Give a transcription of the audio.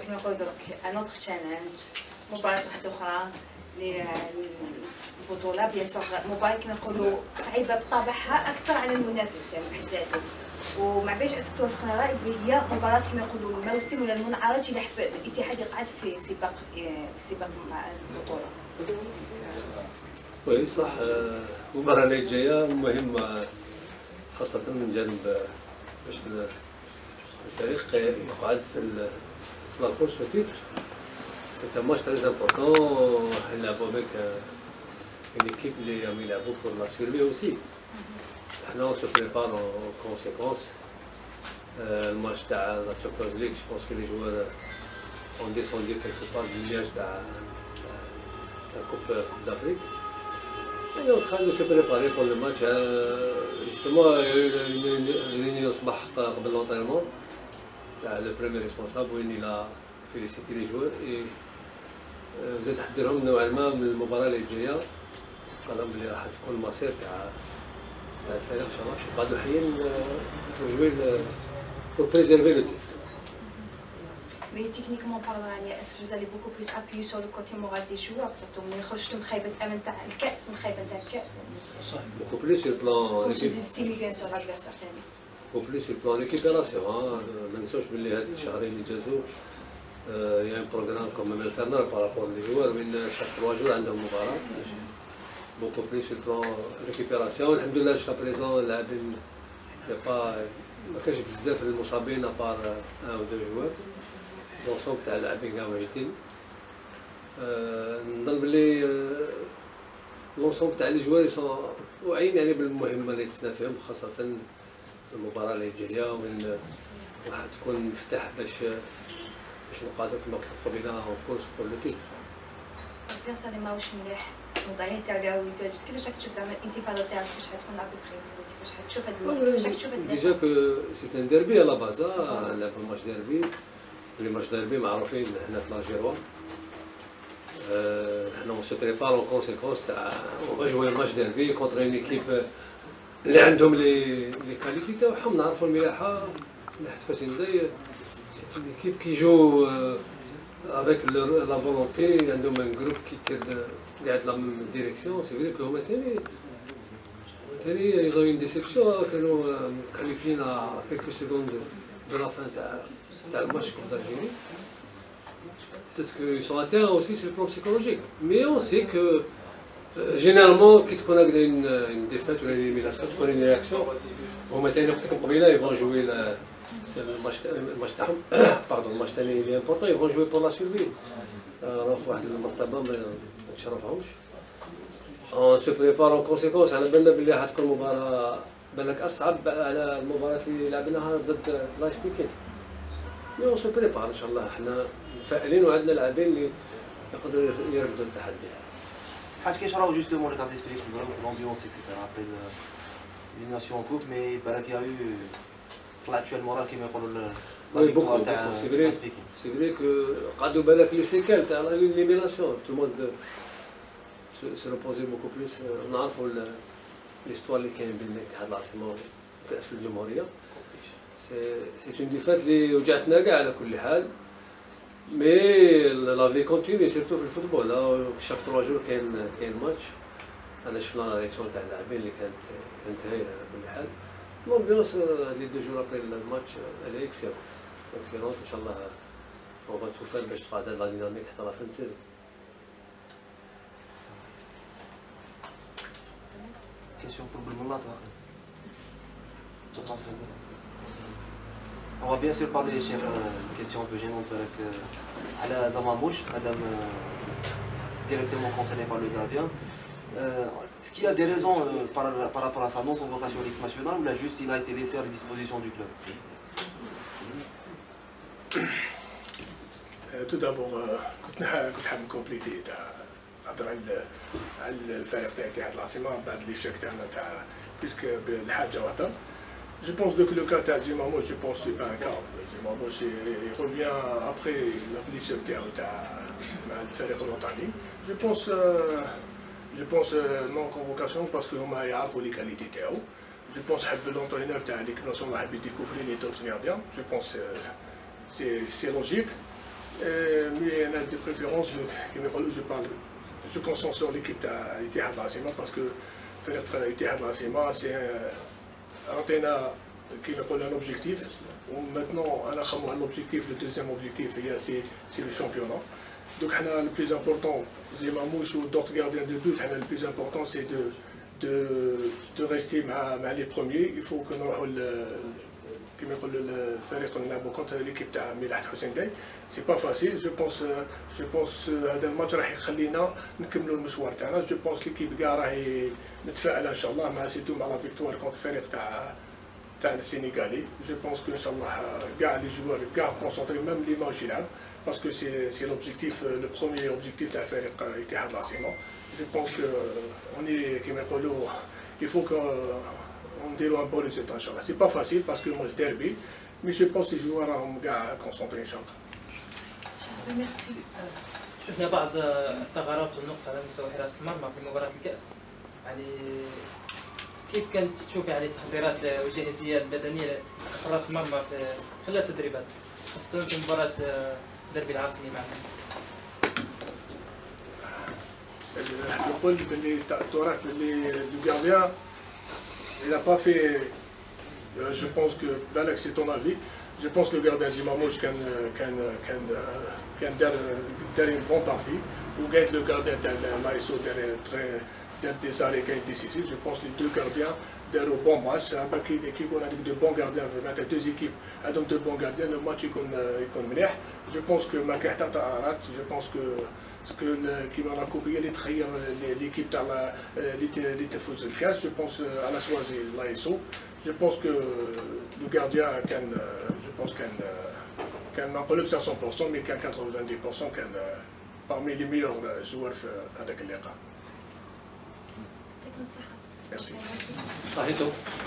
كما نقولوا درك ان اوتر تشالنج مباراه واحده اخرى البطوله بيان سور مباراه كما نقولوا صعيبه بطبعها اكثر على المنافس يعني بحد ذاته وما باش اسك توافقنا الراي بلي هي مباراه كما يقولوا الموسم ولا المنعرج اللي حب الاتحاد يقعد في سباق مع البطوله. وي صح المباراه اللي جايه مهمه خاصه من جانب باش الفريق يقعد في لا كورس au titre. C'est un match très important. Il a avec une équipe qui a mis la boucle pour la survie aussi. Maintenant, on se prépare en conséquence. Le match de la Champions League, je pense que les joueurs ont descendu quelque part du liège de la Coupe d'Afrique. On est en train de se préparer pour le match. Justement, il y a eu une réunion ce matin avant l'entraînement. Le premier responsable, il a félicité les joueurs et زاد حضرهم نوعا ما من المباراه اللي جايه قال لهم بلي راح تكون المصير تاع الفريق ان شاء الله باش يقعدوا حيين وجوي pour préserver le titre. Mais techniquement parlant, est-ce que vous allez beaucoup plus appuyer sur le côté moral des joueurs, surtout من يخرجوا من خايبه الامل تاع الكاس من خايبه تاع الكاس beaucoup plus sur le plan sans sous-estimer bien sûr l'adversaire ثاني beaucoup plus sur le plan récupération. ما ننساوش بلي هاد الشهرين اللي جازو il y a un programme quand même infernal par rapport aux joueurs, mais chaque 3 jours, il y a une مباراة. Beaucoup plus sur le plan récupération. Alhamdoulilah, jusqu'à présent, il n'y a pas بزاف المصابين à part 1 ou 2 joueurs. L'ensemble تاع اللاعبين كاع واجدين. نظن بلي l'ensemble تاع les joueurs sont واعيين يعني بالمهمة اللي تسنى فيهم خاصة المباراة اللي جاية وين راح تكون مفتاح باش نقادر في الوقت القبيله اون كورس بور لو تيتر. الادفيرسار اللي ماهوش مليح الوضعيه تاعو اللي هو يتواجد كيفاش راك تشوف زعما الانتفاضه تاعك كيفاش حتكون ابوبخي كيفاش حتشوف هاد الماتش كيفاش تشوف هاد ديجا كو سي ان ديربي على باز نلعبو ماتش ديربي لي ماتش ديربي معروفين هنا في لاجيروا حنا اون سو بريبار اون كونسيكونس تاع اون جوي ماتش ديربي كونتر اون ايكيب اللي عندهم لي كاليتي تاعهم نعرفوا الملاحه ملاحه حسين زاي une équipe qui joue avec la volonté, il y a un groupe qui tire dans la même direction. C'est vrai que ils ont eu une déception que nous qualifions à quelques secondes de la fin du match contre l'Algérie. Peut-être qu'ils sont atteints aussi sur le plan psychologique. Mais on sait que généralement, quand on a une défaite ou une élimination, on a une réaction. Ils vont jouer الماتش تاعهم باردون الماتش تاعي اللي امبورطون يفون جوي بور لا سيرفي راهو في واحد المرتبه ما تشرفهمش اون سو بريبار اون كونسيكونس على بالنا بلي حتكون مباراه بالك اصعب على المباراه اللي لعبناها ضد لايس ويكند مي اون سو بريبار ان شاء الله حنا متفائلين وعندنا لاعبين اللي يقدروا يرفضوا التحدي. حاج كيشراو جوستومون ليطا ديسبري في لومبيونس اكسيتيرا ابري ليليميناسيون كوب مي بالك يا طلعت شويه المورال كيما يقولوا لا فيكتوار تاع سبيكين. سي فري كو قعدوا بالك لي سيكال تاع ليليميناسيون تو مود سو ريبوزي بوكو بليس نعرفوا ليستوار اللي كاين بين الاتحاد العاصمه وكاس الجمهوريه سي اون ديفات اللي وجعتنا كاع على كل حال مي لا في كونتيني سيرتو في الفوتبول شاك 3 جور كاين ماتش انا شفنا لا رياكسيون تاع اللاعبين اللي كانت هايله على كل حال. L'ambiance les 2 jours après le match, elle est excellente. Inch'Allah, on va tout faire pour garder la dynamique jusqu'à la fin de saison. Question pour Belmoula. On va bien sûr parler sur une question un peu gênante à la Zamamouche, madame directement concernée par le gardien. Est-ce qu'il y a des raisons par rapport à sa non-convocation en équipe nationale ou là juste il a été laissé à la disposition du club? Tout d'abord, كنت حاب نكومبليتي هضر على الفريق تاع الاتحاد العاصمه بعد لي شاك تاعنا تاع بيسك بالحاجه وطن. Je pense que le cas de Djimamo, je pense que c'est pas un cas. Djimamo, il revient après la blessure تاع الفريق الوطني. Je pense non convocation parce que هما يعرفوا لي كاليتي تاعو. Je pense حب l'entraîneur تاع l'équipe nationale حب يديكوفري لي d'autres gardiens. Je pense c'est logique. Mais de préférence, je concentre sur l'équipe d'Ittihad Asima parce que l'Ittihad Asima, c'est un objectif. Maintenant, l'objectif, le deuxième objectif, c'est le championnat. Donc, le plus important, Zemamouche ou d'autres gardiens de but, le plus important, c'est de rester les premiers. Il faut que nous كما يقول الفريق نلعبوا contre l'équipe تاع ملاح حسين داي سي با فاسيل جو بونس هذا الماتش راح يخلينا نكملوا المشوار تاعنا جو بونس ليكيب كاع راهي متفائله ان شاء الله مع سيتو مع لا فيكتوار كونت الفريق تاع السينيغالي جو بونس كو ان شاء الله كاع لي جوار كاع كونسونطري ميم اللي ماهوش يلعب باسكو سي لوبجيكتيف لو بروميير اوبجيكتيف تاع فريق اتحاد العاصمه جو بونس كو اوني كيما يقولوا يفو كو on déroule un bon résultat, Inch'Allah. C'est pas facile parce que moi c'est derby, mais je pense que les joueurs sont concentrés, Inch'Allah. Merci. شفنا بعض الثغرات والنقص على مستوى حراسة المرمى في مباراة الكأس. يعني كيف كانت تشوف يعني التحضيرات والجاهزية البدنية لحراس المرمى في خلال التدريبات خاصة في مباراة دربي العاصمي معنا؟ نقول باللي التأثيرات باللي الجارديان il n'a pas fait, je pense que, Balak c'est ton avis, je pense que le gardien Zimamouche qui a derrière une bonne partie, ou gagne le gardien Maïso derrière des arrêts décisifs, je pense que les deux gardiens derrière un bon match, c'est un paquet d'équipes, on a dit de bons gardiens, deux équipes, avec de bons gardiens, le match est mené. Je pense que Makahta Arat, je pense que qui m'a copié l'équipe de l'équipe de je pense à la choisi l'ASO. Je pense que le gardien can n'emploie pas 100%, mais qu'à 90% parmi les meilleurs joueurs avec les cas. يعطيكم الصحة. Merci. صحيتو